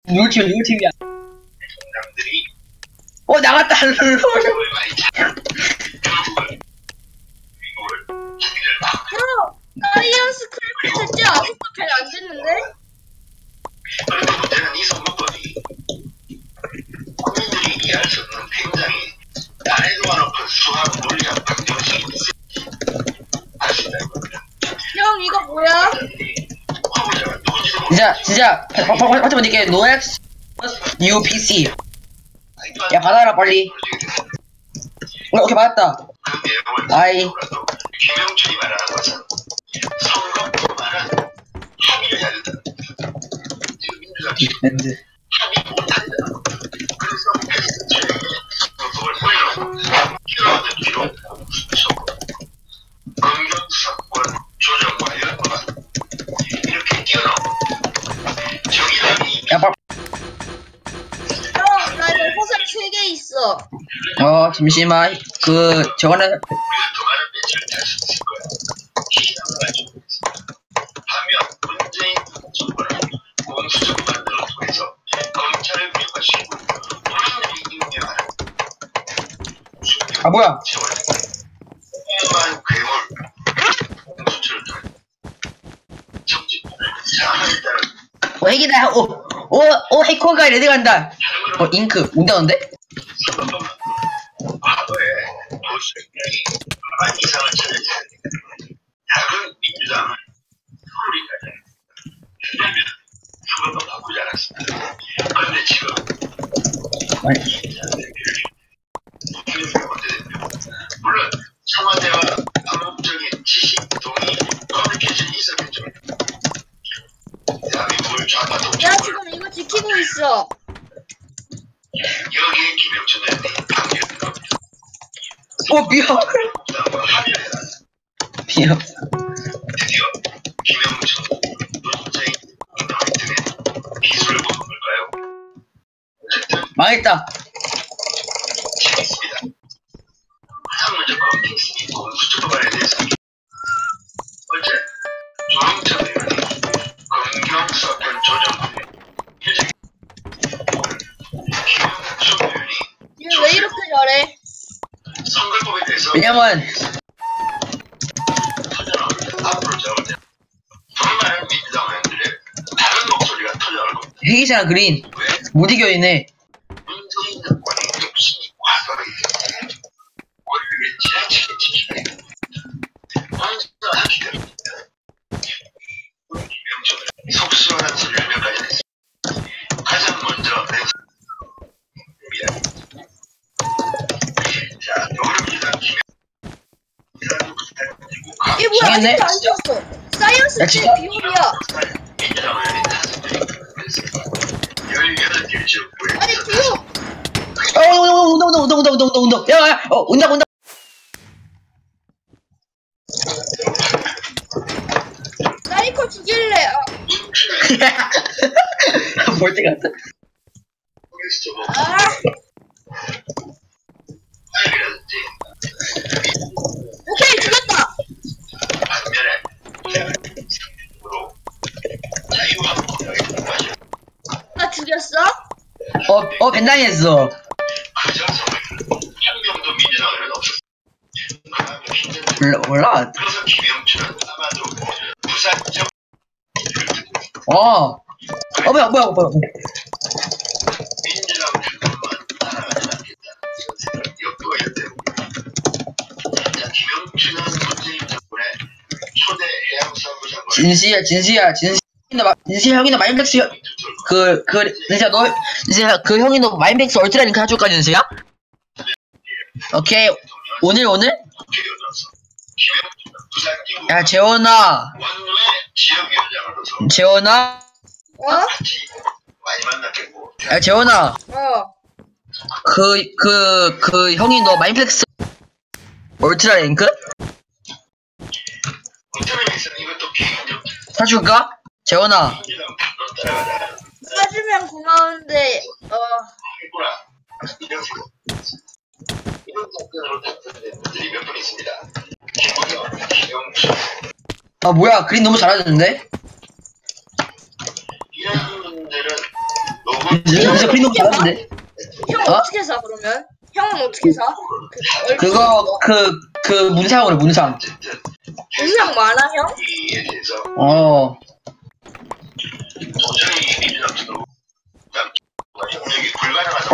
누구 팀이야? 정당들이 나갔다. 룰루. 사이언스 크래프트 됐지? 아직도 잘 안 됐는데? 그런데 문제는 이 선거법이 국민들이 이해할 수 없는 굉장히 난이도가 높은 수학, 물리학, 방정식이 아시나요? 형 이거 뭐야? 후보자가 누군지도 모르겠어요. 진짜 화자 보니까 노엑스 UPC. 야 받아라 빨리. 오케이 받았다. 그 내용을 아이. 보더라도 김영춘이 말하는 것은 선거법만은 합의를 해야 된다. 지금 민주당 밴드. 합의 못한다. 그래서 패스트 트랙에 선거법을 뿌려놓고 필요하는 뒤로 수첩, 검경수사권 조정과 이런 것만 이렇게 띄워놓고 정의당이 야 빨리. 형, 나 이거 호석 3개 있어. 잠시만. 저거는 우리가 더 많은 매출을 낼 수 있을 거야. 희망을 가지고 있어. 반면 문재인 정부는 공수처법안들을 통해서 검찰을 비호가시키고 국민들이 임명하는 뭐야? 훌륭한 괴물 공수처를 통해 정치권을 장악했다는 핵이다. 해커가 레디 간다. 잉크 온다는데? 선거법은 과거에 보수력이 과반 이상을 차지했어야 돼. 작은 민주당은 서울이까지 왜냐면 선거법 바꾸지 않았습니다. 그런데 지금 이인찬 대표를 김영춘 원내대표 물론 청와대와 암묵적인 지시, 동의, 커뮤니케이션이 있었겠죠. 대한민국을 좌파 야 동정을 지금 이거 지키고 있어. 여기에 김영춘 의원이 강요를 합니다. 미안. 국당과 합의를 해라. 미안. 드디어 김영춘, 문재인 등의 기술을 보는 걸까요? 어쨌든 망했다. 재밌습니다. 가장 먼저 검증이 공수처법안에 대해서 어제 조영천 의원이 검경수사권 조정법에 김영춘 의원이 얘 왜 이렇게 잘해? 선거법에 대해서 왜냐면 앞으로 저는 더 많은 민주당 의원들의 다른 목소리가 터져나올 겁니다. 핵이잖아 그린. 왜? 못 이겨이네. 문재인 정권이 욕심이 과도하게 권력을 지나치게 지키고 혼자 기다립니다. 김영춘은 속수원한 소리를 몇 가지 냈습니다. 가장 먼저 낸 자, 더불어민주당 얘 뭐야 망했네. 아직도 안 졌어. 사이언스 야, 진짜? 비밀이야. 민주당 의원이 다수들이 그랬습니다. 18개 지역구에 아니 비호. 온다. 야, 온다. 사이코 죽일래. 볼때 같아. 오케이 죽였다. 반면에 자유한국당의 공과실 나 죽였어? 벤당했어. 그저 한 명도 민주당에는 없었습니다. 몰라. 그래서 김영춘은 아마도 부산적 뭐야. 민주당 주권만 따라가지 않겠다는 생각을 역도가 있대요. 자, 김영춘은 문재인 정권의 초대 해양수산부 장관 진시야. 진시 형이 너 마인백스 진시야 그 형이 너 마인백스 얼트라링크 해줄까 진시야? 오케이. 오늘? 야 재원아. 원로의 지역위원장으로서 재원아. 같이 많이 만났겠고 야 재원아. 그 형이 너 마인백스 얼트라링크 인터넷에서는 이것도 개인적 사줄까? 재원아. 민주당 반론 따라가자 사주면 고마운데 했구나 이런 답변으로 답변된 분들이 몇 분 있습니다. 김광현, 김영춘 뭐야 그린 너무 잘하는데? 이런 분들은 로고 진짜 그림 너무 잘하는데. 형 어? 어떻게 사 그러면? 형은 어떻게 사? 그거 그 문상으로 문상. 분량 많아 형? 이에 대해서 어. 도저히 민주당도 협력이 불가능하다.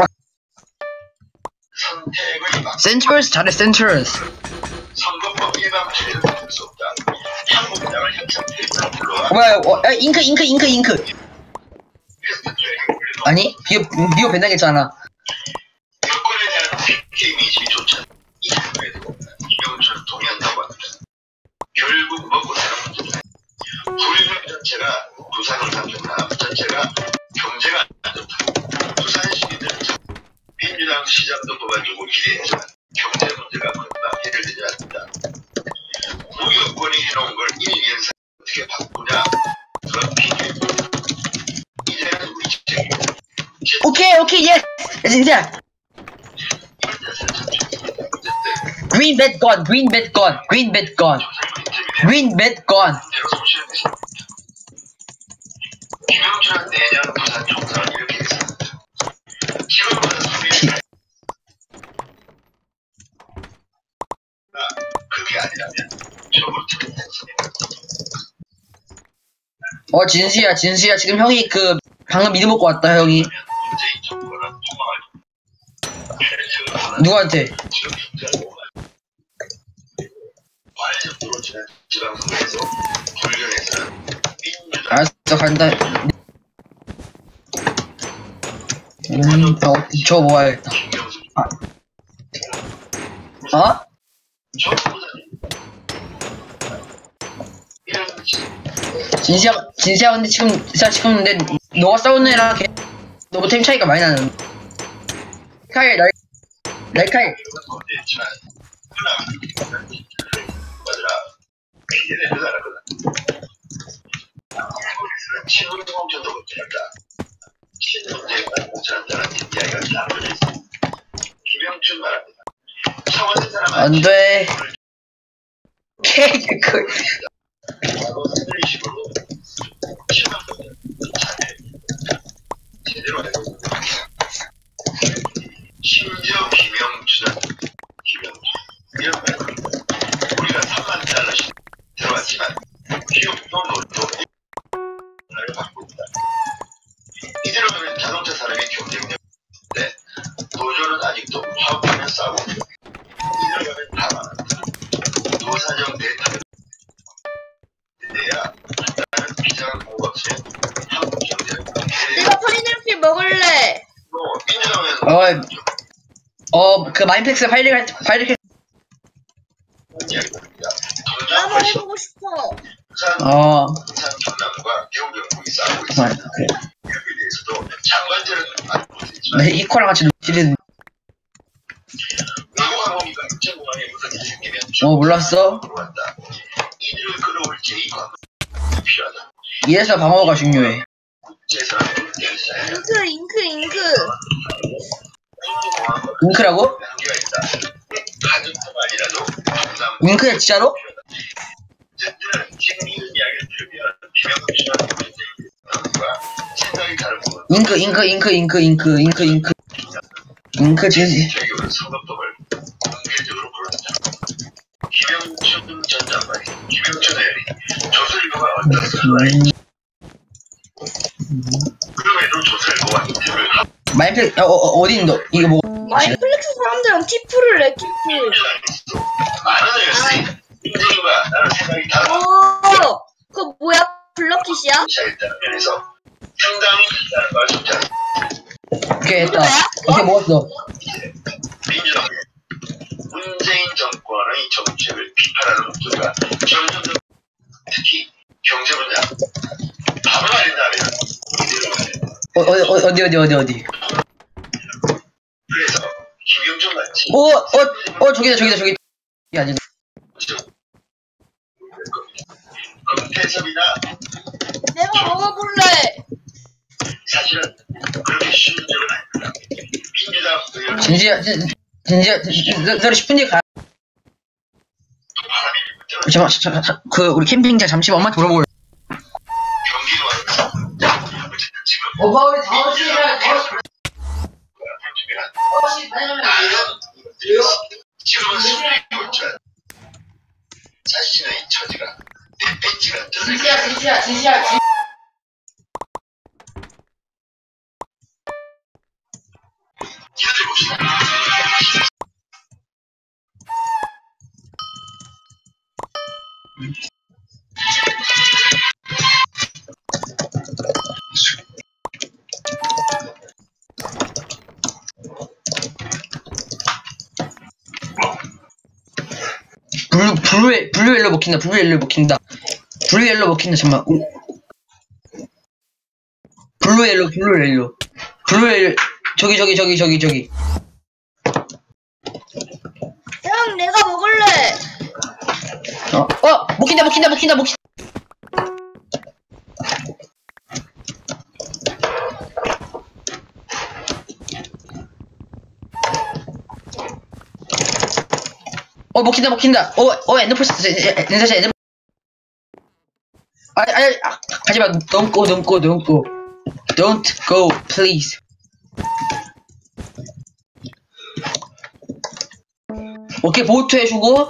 선택의 막 센츄러스 잘해 센츄러스. 선거법 일반 규례를 바꿀 수 없다. 한국당을 협상팀으로 불러와 뭐야? 잉크. 아니 비오 벤당했잖아. 여권에 대한 PK 인식조차 이후에도 김영철을 동의한다고 합니다. 결국 먹고 사는 문제다. 불경 전체가 부산을 삼켰나 전체가 경제가 안 좋다. 부산 시민들은 민주당 시장도 뽑아주고 기대했지만 경제 문제가 금방 해결되지 않는다. 무여권이 해놓은 걸 1년사 어떻게 바꾸냐? 그건 비교해. 이제는 우리 책임이다. 오케이 예스. 진짜. Green bet gone. 김영철은 내년 부산 총선을 이렇게 했습니다. 지금부터 소리를 그게 아니라면 저부터 했습니다. 진수야 지금 형이 그 방금 미드 먹고 왔다 형이. 문재인 정부는 통화할 누구한테? 지금 경제하고 완전으로 지난 지방선거에서 불경에서는 민주당 알았어 간다. 저 모아야겠다. 김경수 어? 정부는 이런 진수야 근데 지금 근데 너가 싸우는 애랑 너무 템 차이가 많이 나는. 날카이. 건대했지만 하나 맞으라 기대를 하거든. 친문공천도 걱정한다. 친문제가 공천한다는 이야기가 나눠져 있습니다. 김영춘 말합니다. 청와대 사람 안돼. 케이크. 바로 흔들리식으로 심각하게 잘해. 제대로 해도 심지어 김영춘은 이런 말 우리가 3만 달러씩 들어왔지만 기업도 놀도 를 받고 있다. 이대로 가면 자동차 사람이 경쟁력인데 노조는 아직도 화합하며 싸우고 있다. 이대로 가면 다 망한다. 노사정 대타는 내야 나는 비상한 공급체 한국 경제를 내가 파인애플 먹을래. 민주당은 그 마인팩스 파일을 이야기입니다. 나도 동작 해보고 싶어. 부산 전남과 경북이 싸우고 있습니다. 여기에 대해서도 장관제는 받고 있지만 네, 이코랑 같이 노티를. 외국 항공기가 국제공항에 무슨 일이 생기면 몰랐어? 들어왔다. 이들을 끌어올 제2관은 필요하다. 이래서 방어가 중요해. 국제선을 뗄 잉크. 잉크라고? 한계가 있다. 가족뿐만이라도 동남 잉크야 진짜로? 어쨌든 지금 이런 이야기를 들으면 김영춘과 문재인과 생각이 다른 것 잉크 진수. 최교는 선거법을 공개적으로 부른다. 김영춘 전 장관이 김영춘 의원이 조선일보가 어떤 사람이 그럼에도 조선일보와 인터뷰를 하고 마인팩 어디 있는 너? 이거 뭐? 마인플렉스 사람들은 티프를 내 티프. 민주당에서도 많은 의원들이 문재인과 나는 생각이 다르다. 그거 뭐야? 블럭킷이야? 시작했다는 면에서 상당히 있다는 걸 속지 않습니다. 오케이 했다. 오케이 먹었어. 민주당의 문재인 정권의 정책을 비판하는 목소리가 점점 더 특히 경제 분야 밥을 알린다면 이대로 어디? 그래서 김경준 같이 저기다. 이게 아니고. 금태섭이나 내가 먹어볼래. 사실은 그렇게 쉬운 적은 아닙니다. 민주당 의원 진지야, 너 10분 뒤에 가. 바람이 잠깐, 우리 캠핑장 잠시만 엄마한테 물어보고. 경기도 와서 어쨌든 지금 오빠 우리 5시에 진시야. 기다려봅시다. 블루 옐로 먹힌다. 잠깐만. 블루 옐로. 저기. 형, 내가 먹을래. 먹힌다. 먹힌다. 엔더펄 썼어. 엔더. 가지마. Don't go. Don't go, please. 오케이, 보트 해주고.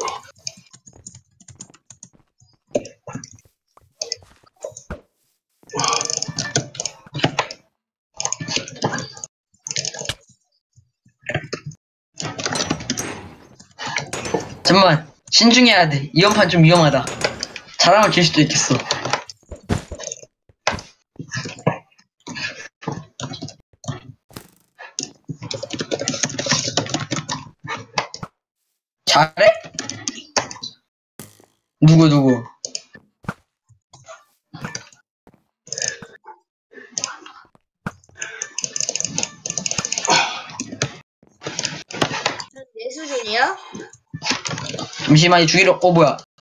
잠깐만, 신중해야 돼. 이번 판 좀 위험하다. 잘하면 질 수도 있겠어. 잘해? 누구? 내 수준이야? 잠시만, 죽이러, 뭐야.